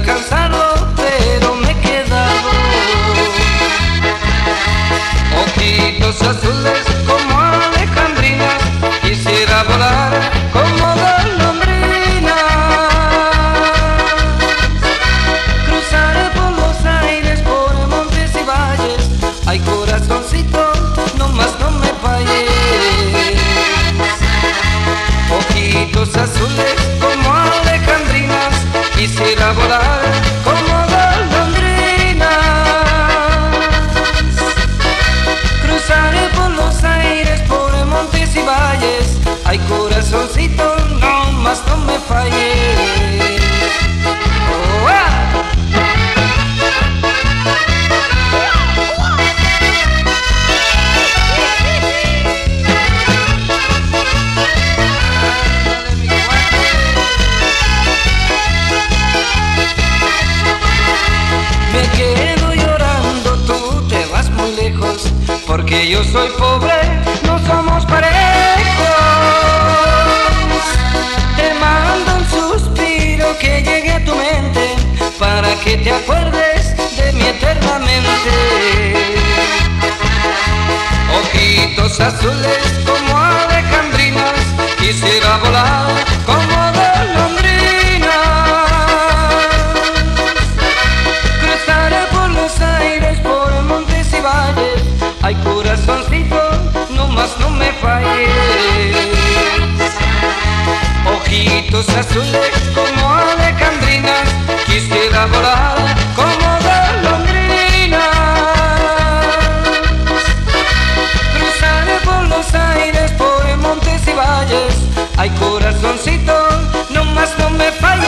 alcanzarlo, pero me he quedado. Ojitos azules como alejandrinas, quisiera volar como golondrinas. Cruzaré por los aires, por montes y valles. Ay, corazoncito, no más no me falles. Ojitos azules como alejandrinas, quisiera volar como golondrinas. Cruzaré por los aires, por montes y valles. Ay, corazoncito, no más no me falles. Oh, ah. Me quedo llorando, tú te vas muy lejos, porque yo soy pobre, no somos parejos. Te mando un suspiro que llegue a tu mente, para que te acuerdes de mí eternamente. Ojitos azules como alejandrinas, quisiera volar como golondrinas. Cruzaré por los aires, por montes y valles. Ay, corazoncito, no más no me falles. Ojitos azules como alejandrinas, quisiera volar como golondrinas. Cruzaré por los aires, por montes y valles. Ay, corazoncito, no más no me falles.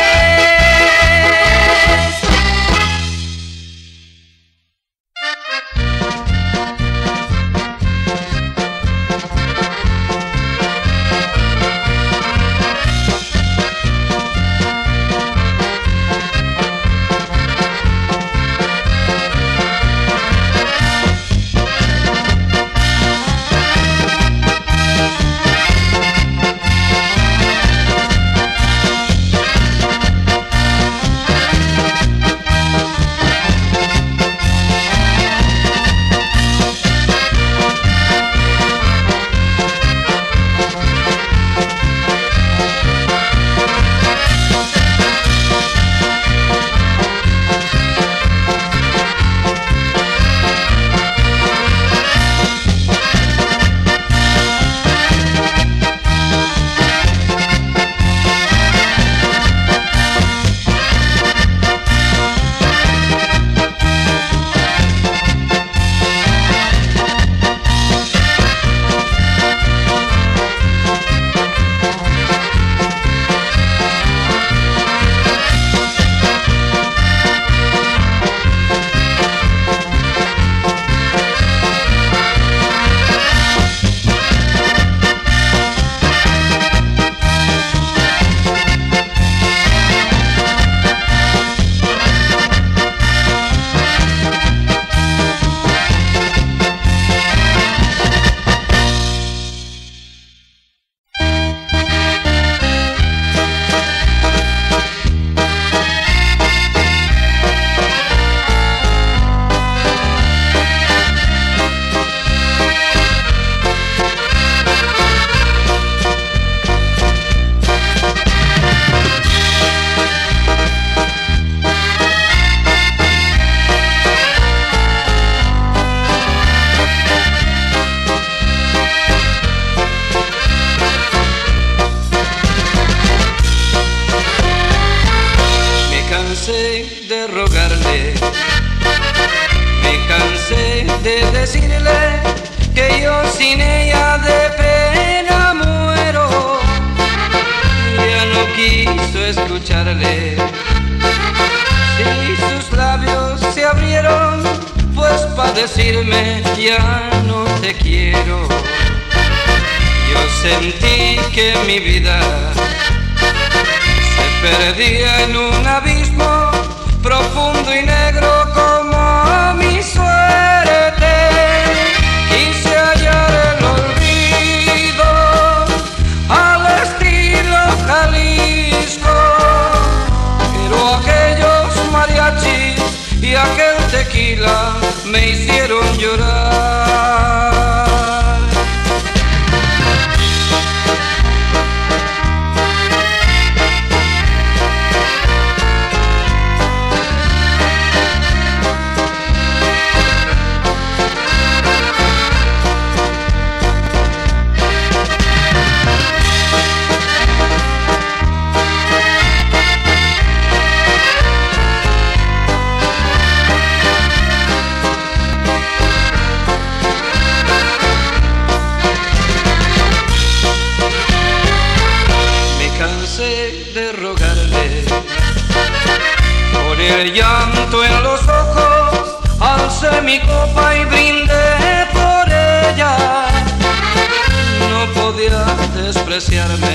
De rogarle, me cansé de decirle que yo sin ella de pena muero. Ya no quiso escucharle, si sus labios se abrieron, pues pa' decirme ya no te quiero. Yo sentí que mi vida se perdía en un abismo profundo y negro como mi suerte. Quise hallar el olvido al estilo Jalisco, pero aquello tequila me hicieron llorar. De rogarle, con el llanto en los ojos, alcé mi copa y brindé por ella. No podía despreciarme,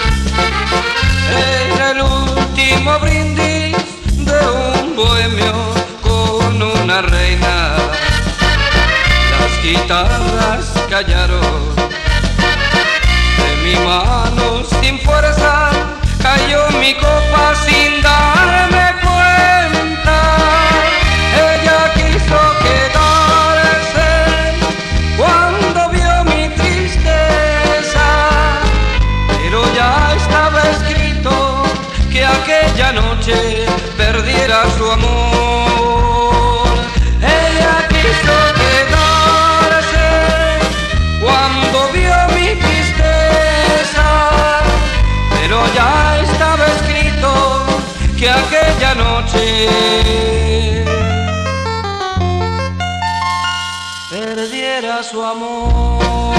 era el último brindis de un bohemio con una reina. Las guitarras callaron, de mi mano sin fuerza cayó mi copa sin darme cuenta. Ella quiso quedarse cuando vio mi tristeza, pero ya estaba escrito que aquella noche perdiera su amor. Ella quiso quedarse cuando vio mi tristeza, pero ya estaba escrito que aquella noche perdiera su amor.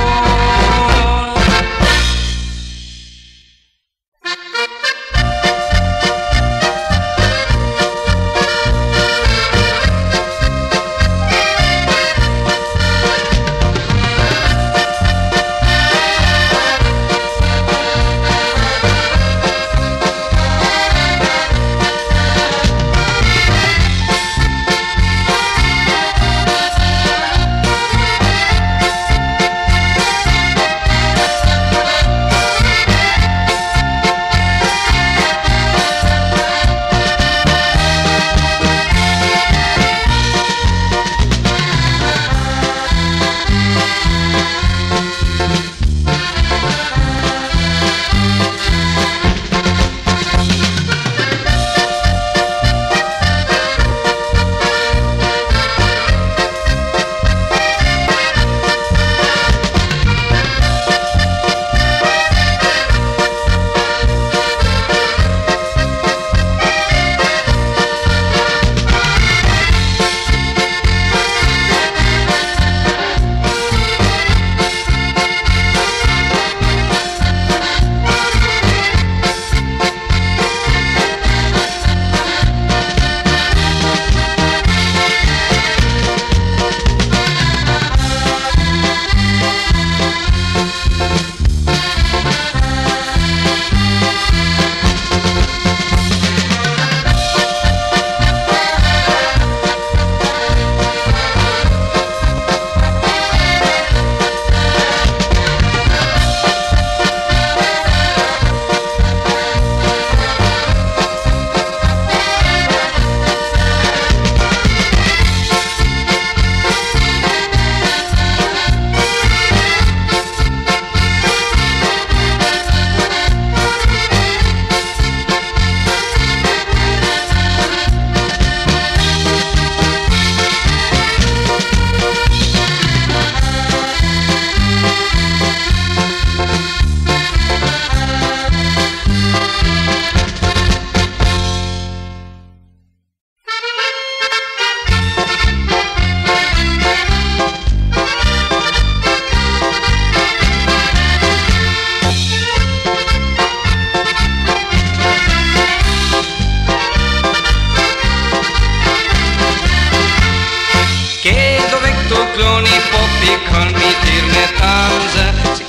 kan mitt med danse, sie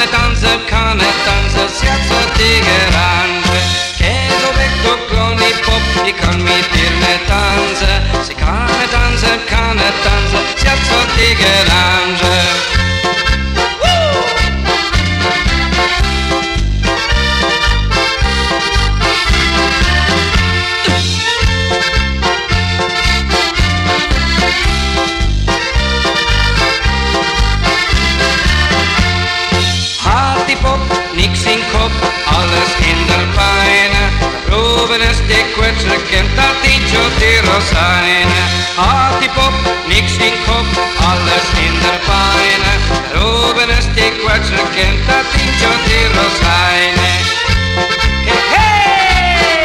kann nicht tanzen, sie hat so die Gerange. Che dov'etto con i pop, ich kann mit ihr nicht tanzen, sie kann nicht tanzen, sie hat so die Gerange. kwetselen kent dat tientje tiro zijn. Hati pop, niks in kop, alles in der pijn. Roben is die kwetselen kent dat tientje tiro zijn. Hey, hey!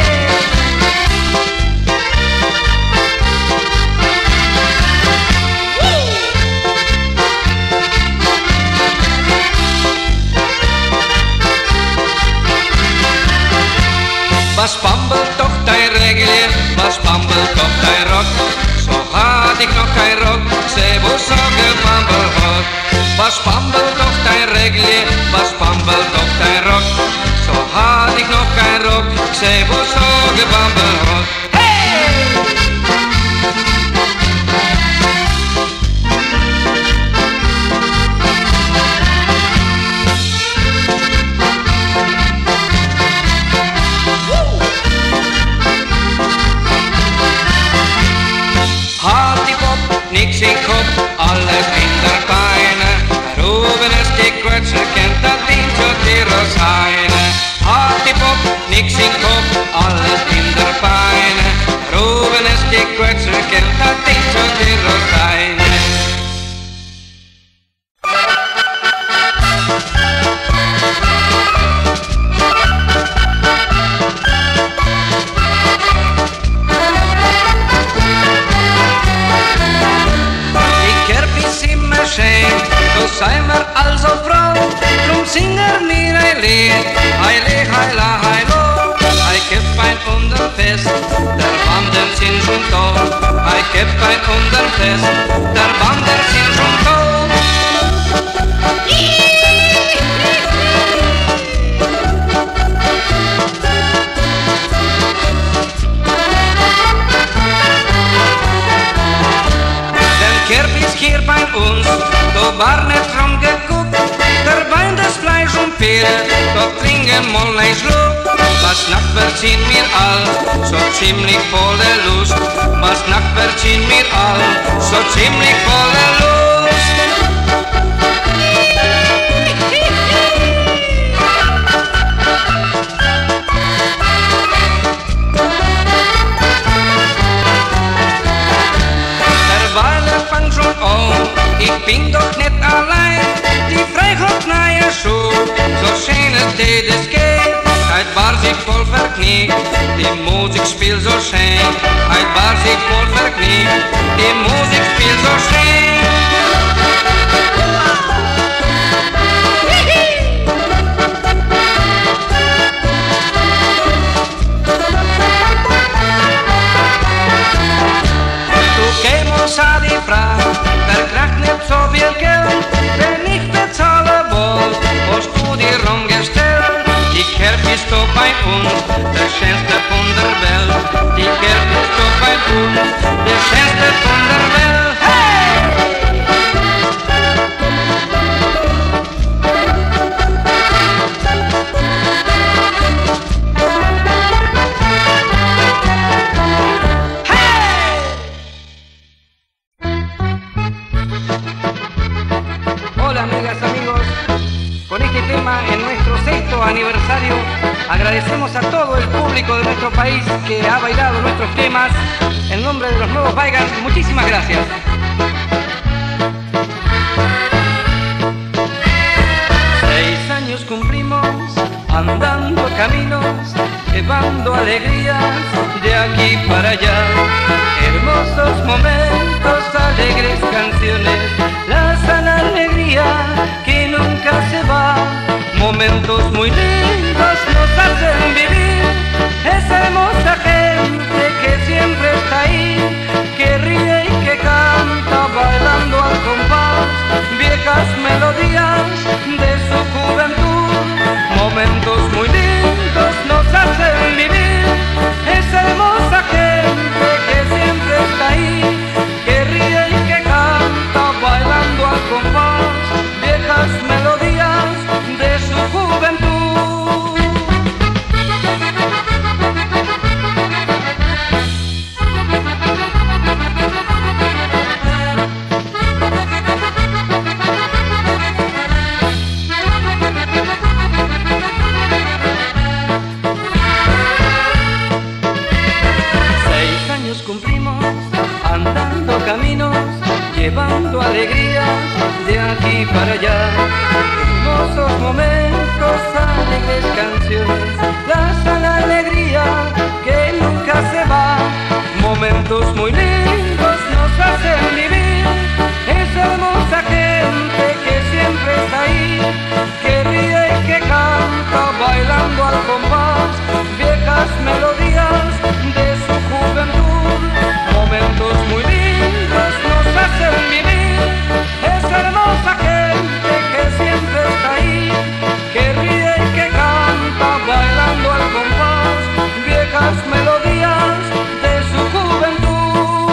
Was bambelt doch dein Regel, was bambelt doch dein Rock? So had ich noch kein Rock, seh wo so gebambelt hat. Was bambelt doch dein Regel, was bambelt doch dein Rock? So had ich noch kein Rock, seh wo so gebambelt hat. Nix in Kopf, alles in der Beine. Oben ist die Quetsche, kennt das Tientje tiro sein. Harti Pop, nix in Kopf, alles in der Beine. Oben ist die Quetsche, kennt das Tientje tiro sein. Då sei mir also Frau, drum singer mir ein Lied, heile, heila, heilo. Ich kipp ein Unterfest, der Wandern sind schon tot. Ich kipp ein Unterfest, der Wandern sind schon tot. Den Kerbis hier bei uns, da war nicht drum geguckt, der Wein, das Fleisch und Pere, da trinken mal ein Schluck. Was Nacht in mir all, so ziemlich volle Lust. Was Nacht in mir all, so ziemlich volle Lust. Der Weiler fang schon an, ich bin doch nicht allein. Die Freiheit neue Schuh, so schön es das geht. Heut war sie voll verknickt, die Musik spielt so schön. Heut war sie voll verknickt, die Musik spielt so schön. Du gehst a die Frage, wer kriegt nicht so viel Geld, wenn ich bezahle wollt, hast du dir umgestellt. Die Kerb ist doch bei uns, der schönste von der Welt. Die Kerb ist doch bei uns, der schönste von der Welt. Hey! Hola amigas, amigos. Con este tema en nuestro 6º aniversario agradecemos a todo el público de nuestro país que ha bailado nuestros temas. En nombre de los nuevos Vaigans, muchísimas gracias. 6 años cumplimos andando caminos, llevando alegrías de aquí para allá. Hermosos momentos, alegres canciones, la sana alegría que nunca se va. Momentos muy lindos nos hacen vivir, esa hermosa gente que siempre está ahí, que ríe y que canta bailando al compás, viejas melodías de su juventud. Momentos muy lindos nos hacen vivir, esa hermosa gente que siempre está ahí, que ríe y que canta bailando al compás, viejas melodías de su juventud. llevando alegrías de aquí para allá. Hermosos momentos, alegres canciones, la sana alegría que nunca se va. Momentos muy lindos nos hacen vivir, esa hermosa gente que siempre está ahí, que ríe y que canta bailando al compás, viejas melodías de su juventud. Momentos muy lindos nos hacen vivir, esa hermosa gente que siempre está ahí, que ríe y que canta bailando al compás, viejas melodías de su juventud.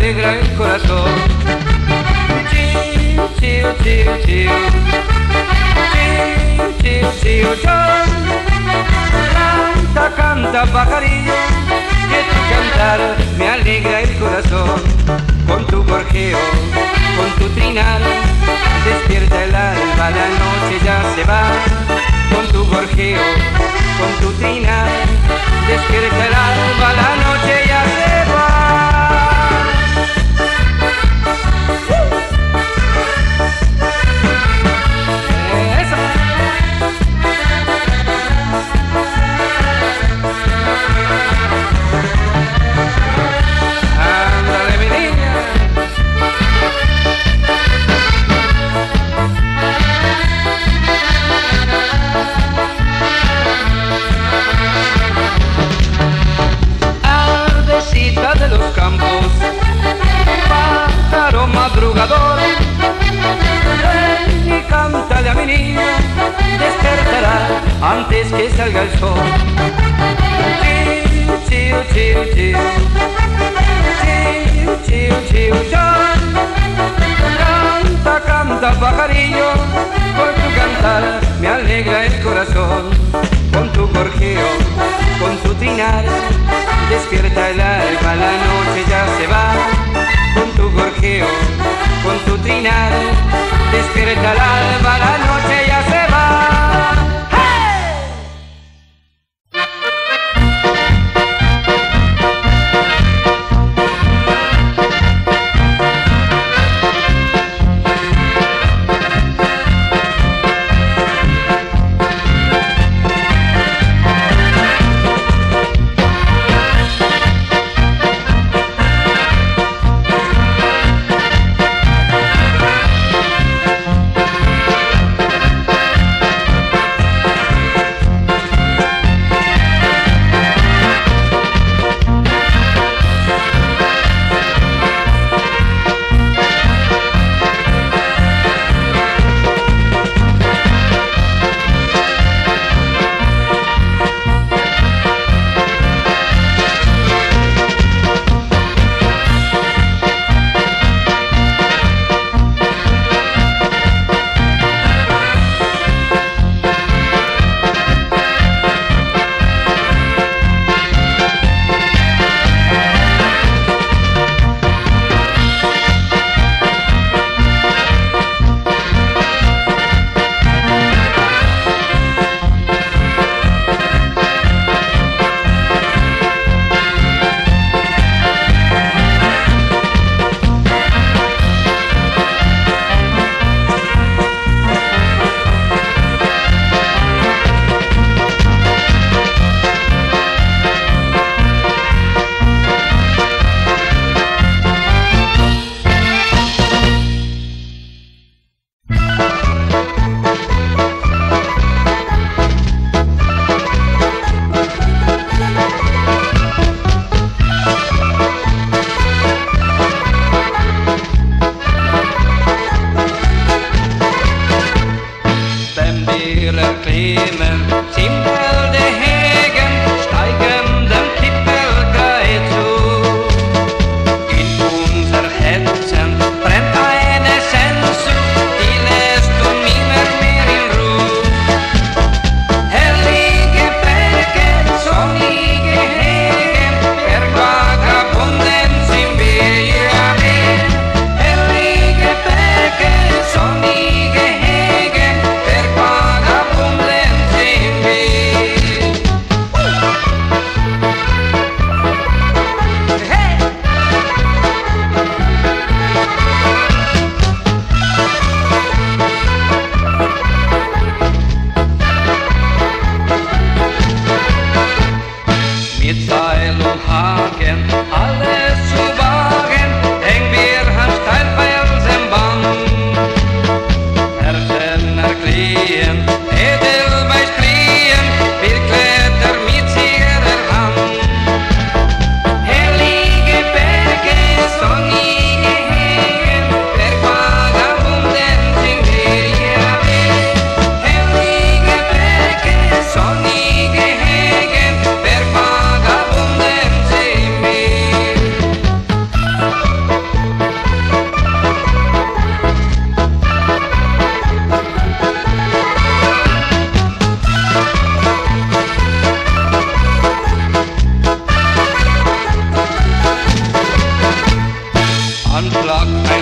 alegra el corazón. Chiu, chiu, chiu, chiu. Chiu, chiu, chiu, chiu. Canta, canta, pajarillo, que tu cantar me alegra el corazón. Con tu gorjeo, con tu trinar, despierta el alba, la noche ya se va. Con tu gorjeo, con tu trinar, despierta el alba, la noche ya se va. De los campos, pájaro madrugador, ven y cántale a mi niño, despertará antes que salga el sol. Chiu, chiu, chiu, chiu. Chiu, chiu, chiu, chiu. Canta, canta, pajarillo, con tu cantar me alegra el corazón. Con tu gorjeo, con tu trinar, despierta el alba, la noche ya se va. Con tu gorjeo, con tu trinar, despierta el alba, la noche ya se va. ¡Hey! unplugged